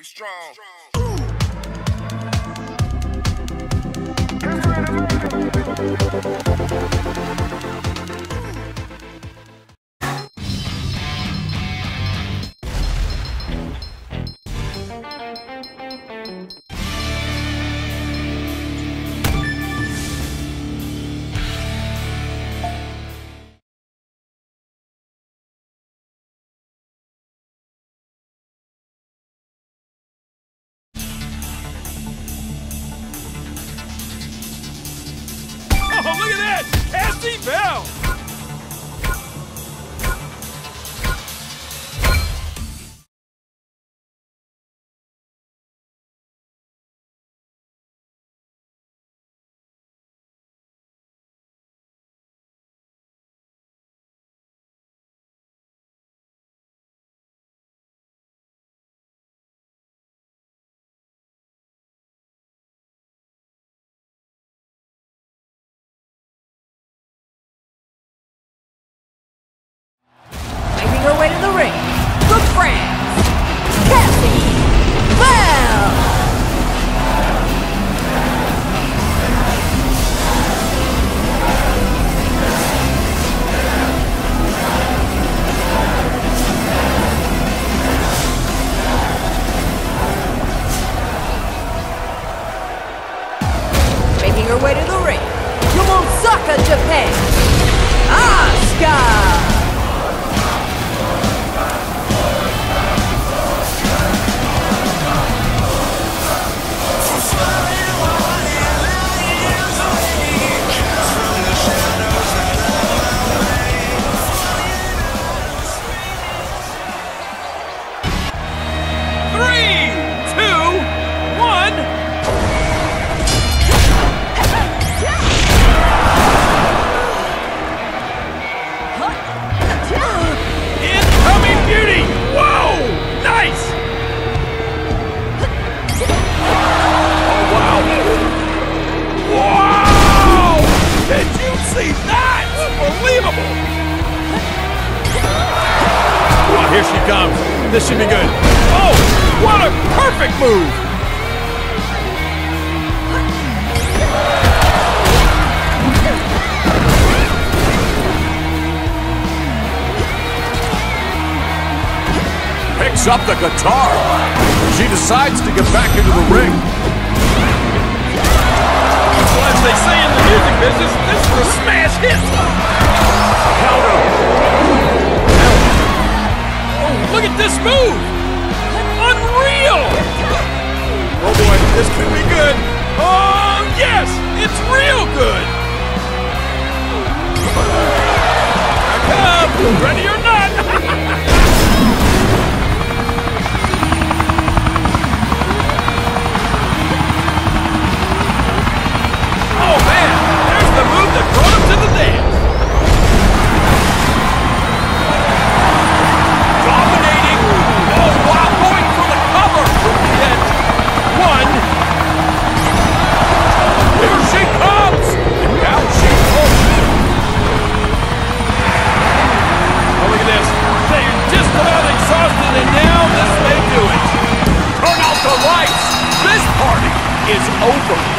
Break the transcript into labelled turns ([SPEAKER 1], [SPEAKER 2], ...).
[SPEAKER 1] strong.
[SPEAKER 2] Oh, look at that! Cassie Bell!
[SPEAKER 3] Making her way to the ring, from France, Cassie Bell! Making her way to the ring, from Osaka, Japan, Asuka!
[SPEAKER 2] Incoming beauty! Whoa! Nice! Oh, wow! Wow! Did you see that? Unbelievable! Oh, here she comes. This should be good. Oh, what a perfect move!
[SPEAKER 4] Picks up the guitar. She decides to get back into the ring.
[SPEAKER 2] Well, as they say in the music business, this is a smash hit!
[SPEAKER 4] Counter.
[SPEAKER 2] Oh, look at this move! Unreal! Oh boy, this could be good. Oh, yes! It's real good! Here I come! Ready or not! Oh man, there's the move that brought him to the dance. Dominating. Oh wow, going for the cover from the edge. One. Here she comes. And now she goes. Oh, look at this. They're just about exhausted, and now this may do it.
[SPEAKER 4] Turn out the lights. This party is over.